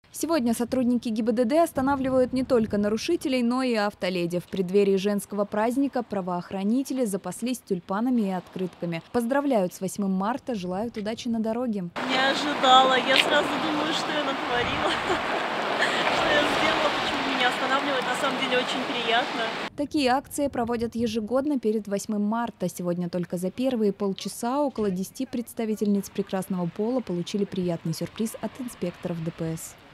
Сегодня сотрудники ГИБДД останавливают не только нарушителей, но и автоледи. В преддверии женского праздника правоохранители запаслись тюльпанами и открытками. Поздравляют с 8 марта, желают удачи на дороге. Не ожидала. Я сразу думаю, что я натворила, что я сделала, почему меня останавливают. На самом деле очень приятно. Такие акции проводят ежегодно перед 8 марта. Сегодня только за первые полчаса около 10 представительниц прекрасного пола получили приятный сюрприз от инспекторов ДПС.